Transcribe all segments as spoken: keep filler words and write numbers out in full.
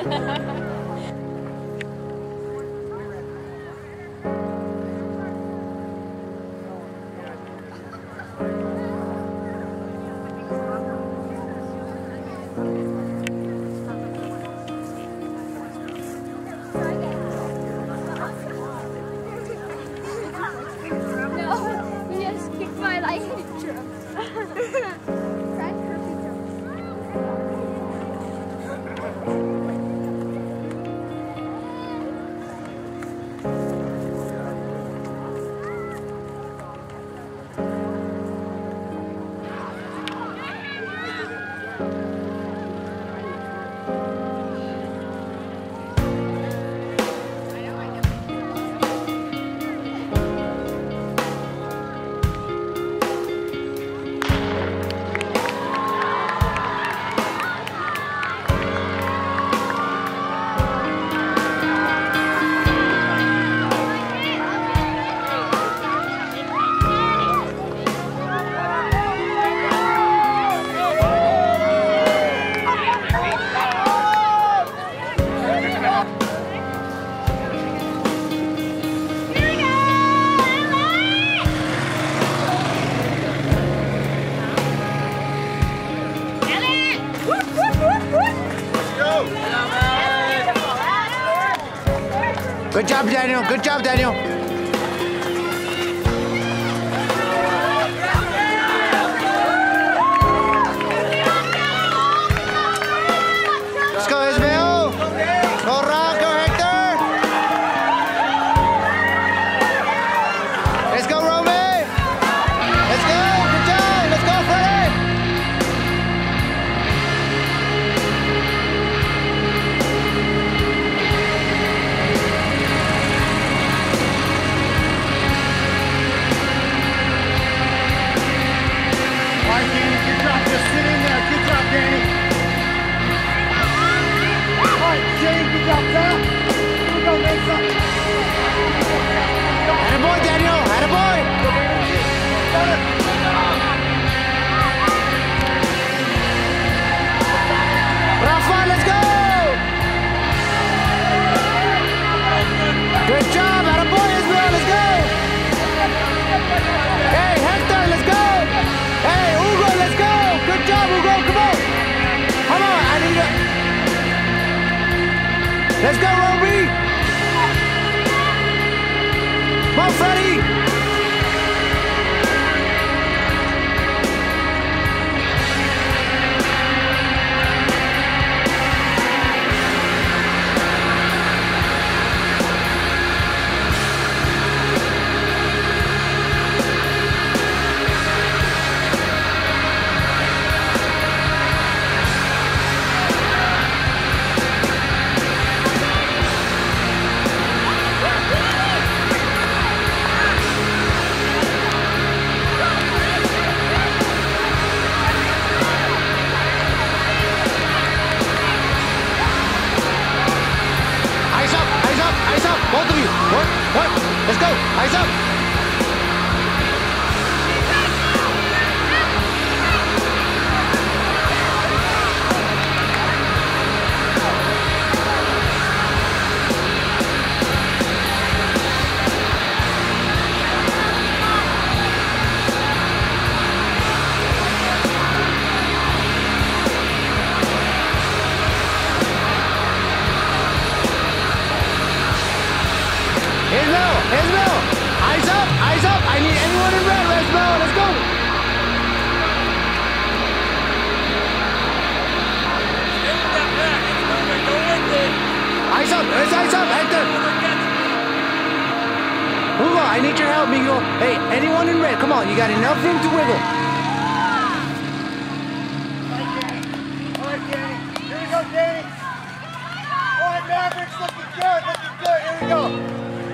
Good job, Daniel. Good job, Daniel. Let's go, Ismael. Go, Rob. Go, Hector. Let's go, Romy. Let's go. Good job. Let's go, Freddie. Just sit in there. Good job, Danny. All right, Shane, good job, Sam. Here we go, Mesa. Attaboy, Daniel. Attaboy. Rafa, let's go. Good job. Attaboy, Ismael. Let's go. Hey, Hector, let's go. Hey, Hugo, let's go. Good job, Hugo. Come on. Come on. I need it. Let's go, Roby. Come on, Freddie. Eyes up, both of you. What? What? Let's go. Eyes up. Ismael, Ismael, eyes up, eyes up. I need anyone in red. Let's go, let's go. Eyes up, let's eyes up, Hector. Hugo, I need your help, Miguel. Hey, anyone in red, come on. You got enough room to wiggle. All right, Danny. Here we go, Danny. All right, Mavericks, looking good, looking good. Here we go.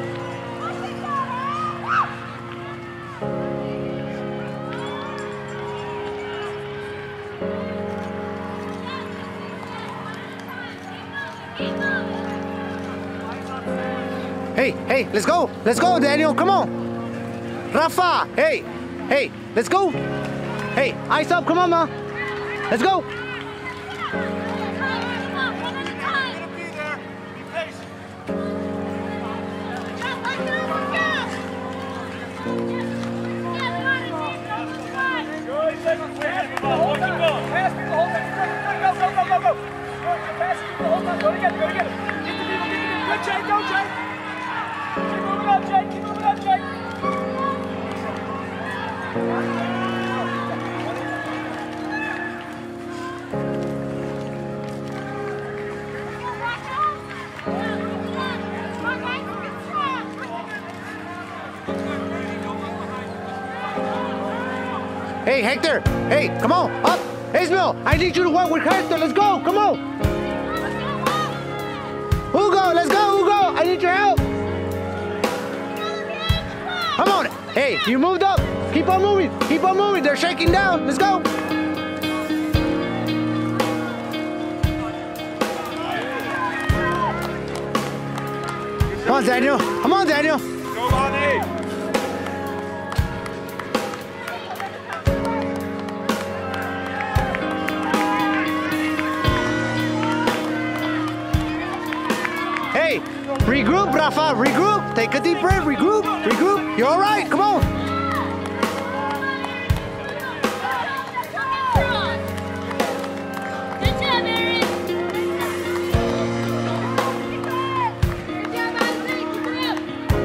Hey, hey, let's go. Let's go, Daniel. Come on. Rafa, hey, hey, let's go. Hey, eyes up. Come on, ma. Let's go. Hey, Hector! Hey, come on, up! Ismael, I need you to work with Hector. Let's go, come on! Hugo, let's go, Hugo! I need your help! Come on! Hey, you moved up! Keep on moving! Keep on moving! They're shaking down! Let's go! Come on, Daniel! Come on, Daniel! Go, Lonnie! Hey, regroup, Rafa, regroup. Take a deep breath, regroup, regroup. You're all right, come on. Good job, Aaron. Good job, Isaac. Keep it up.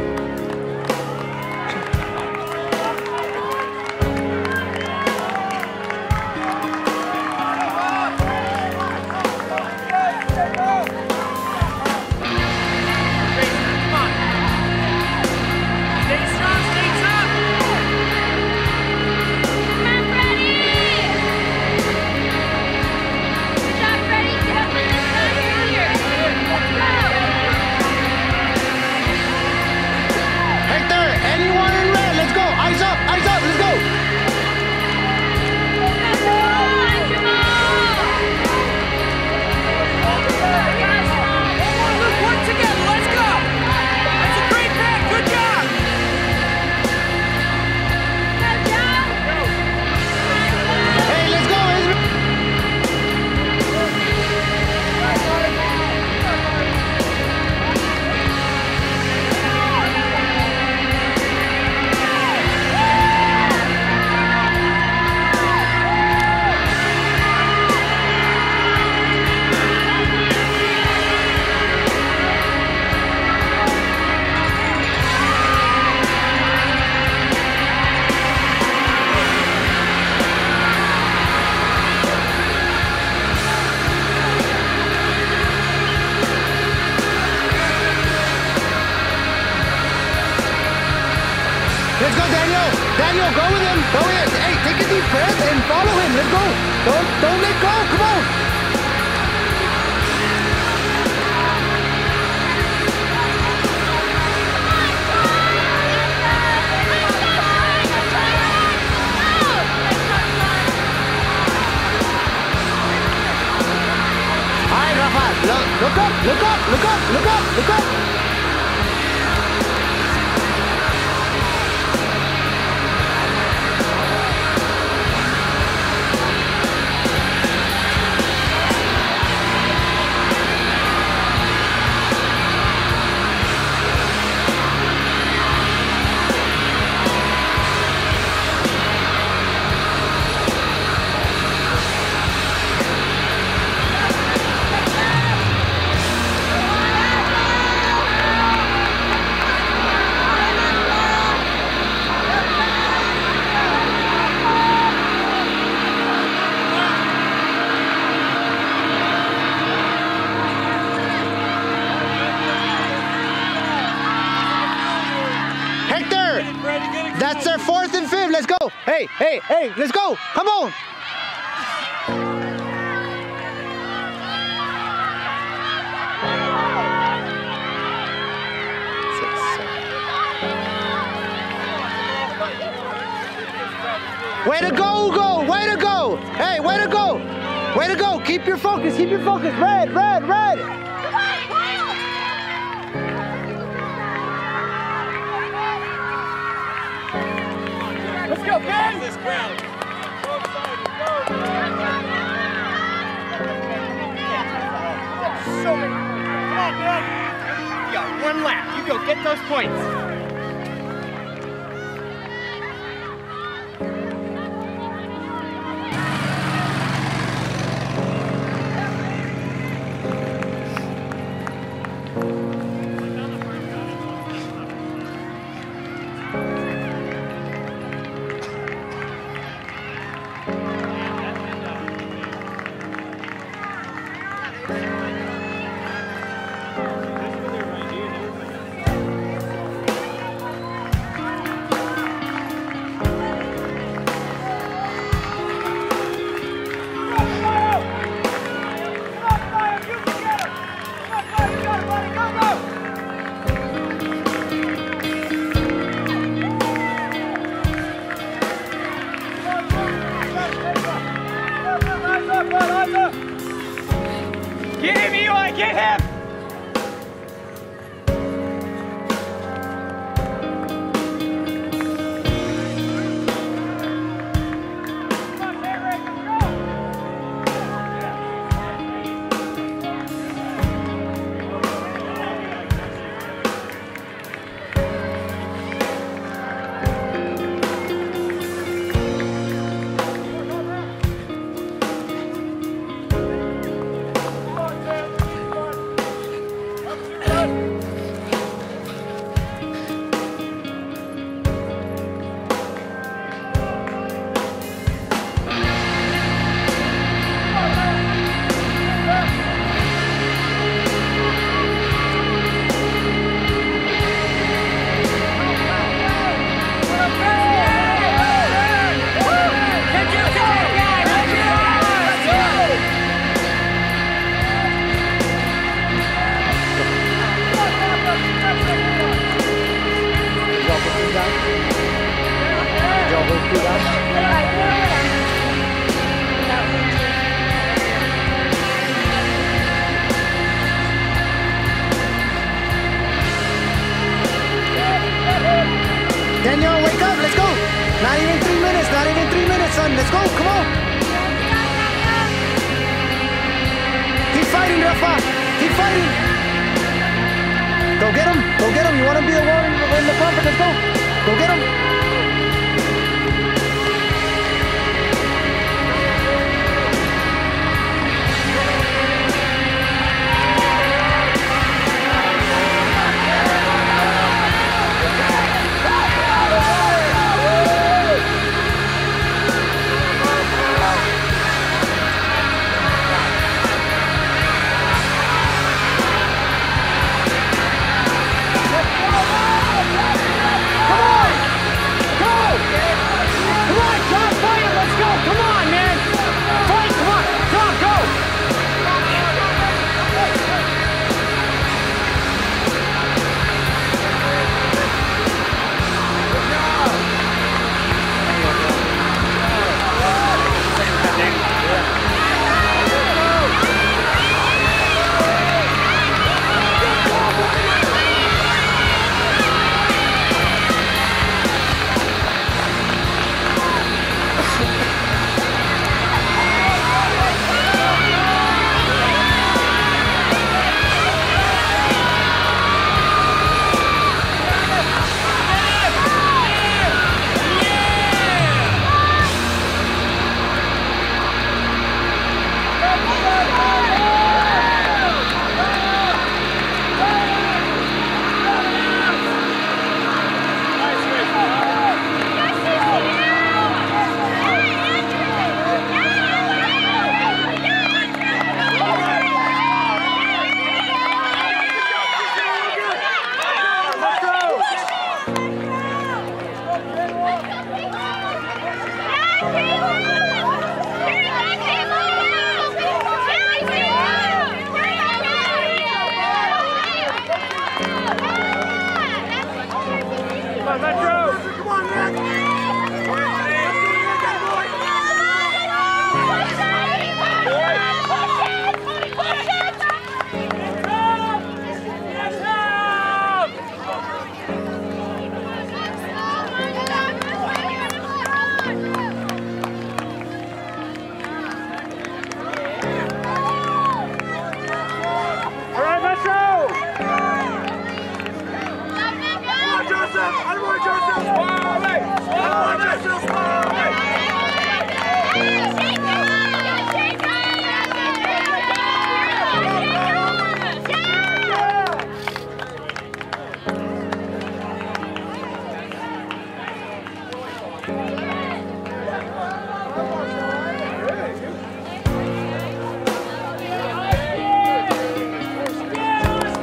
Let's go, Daniel. Daniel, go with him. Go with him. Hey, take a deep breath and follow him. Let's go. Don't, don't let go. Come on. All right, Rafa. Look, look up. Look up. Look up. Look up. Look up. That's their fourth and fifth. Let's go. Hey, hey, hey, let's go. Come on. Way to go, Hugo. Way to go. Hey, way to go. Way to go. Keep your focus. Keep your focus. Red, red, red. Let's go, Ben! This ground. So many. Come on, Ben! You got one lap. You go get those points. do that. Daniel, wake up, let's go. Not even three minutes, not even three minutes, son. Let's go, come on. Keep fighting, Rafa. Keep fighting. Go get him, go get him. You want to be the one in the front, let's go. Go get him.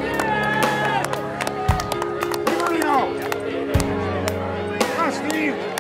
Steve!